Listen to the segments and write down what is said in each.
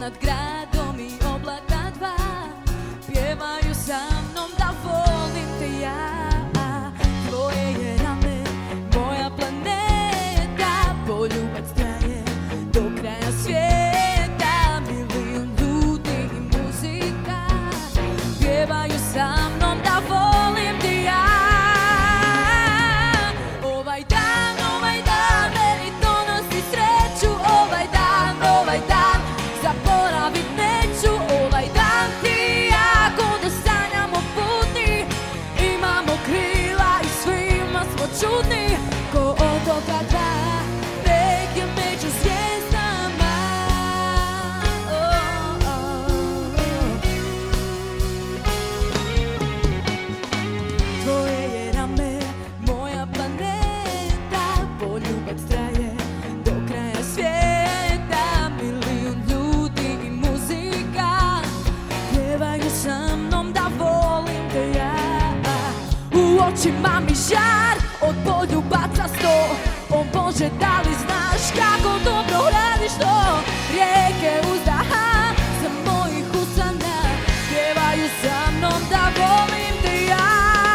nad gradom i oblaka dva pjevaju sa mnom da volim te ja. Tvoje je rame, moja planeta, poljubac traje do kraja svijeta. Milijun ljudi i muzika pjevaju sa mnom da volim te ja. Ovaj dan meni donosi sreću. Ovaj dan zaboravit neću. Ovaj dan ti ja ko da sanjamo putni. Imamo krila i svima smo čudni. Ko otoka dva, negdje među zvijezdama. Tvoje je rame, moja planeta, poljubac traje do kraja svijeta. Milijun ljudi i muzika pjevaju sa mnom da volim te ja. U očima mi žar od poljubaca sto. O Bože, da li znaš kako dobro radiš to? Rijeke uzdaha sa mojih usana pjevaju sa mnom da volim te ja.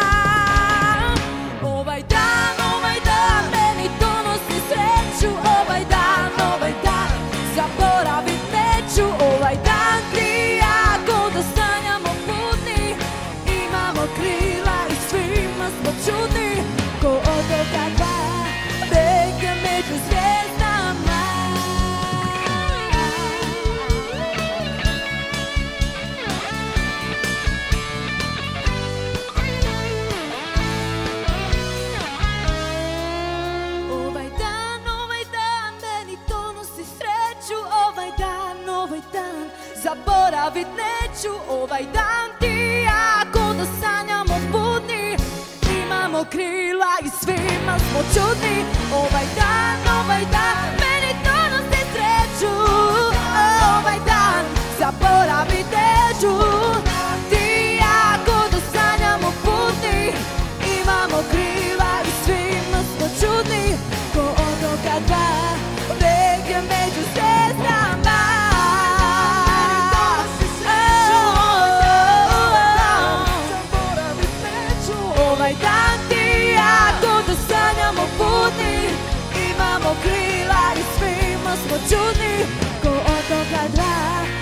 Ovaj dan meni donosi sreću. Ovaj dan zaboravit neću. Ovaj dan ti ja ko da sanjamo putni. Imamo krila i svima smo čudni. Ko otoka dva, negdje među zvijezdama. Ovaj dan meni donosi sreću. Ovaj dan zaboravit neću. Ovaj dan ti ja ko da sanjamo putni. Imamo krila i svima smo čudni. Ovaj dan meni donosi sreću. Ovaj dan zaboravit neću. Ti ja ko da sanjamo putni. Imamo krila i svima smo čudni. Ko otoka dva, negdje među zvijezdama. Ovaj dan ti ja ko da sanjamo putni. Imamo krila i svima smo čudni. Ko otoka dva.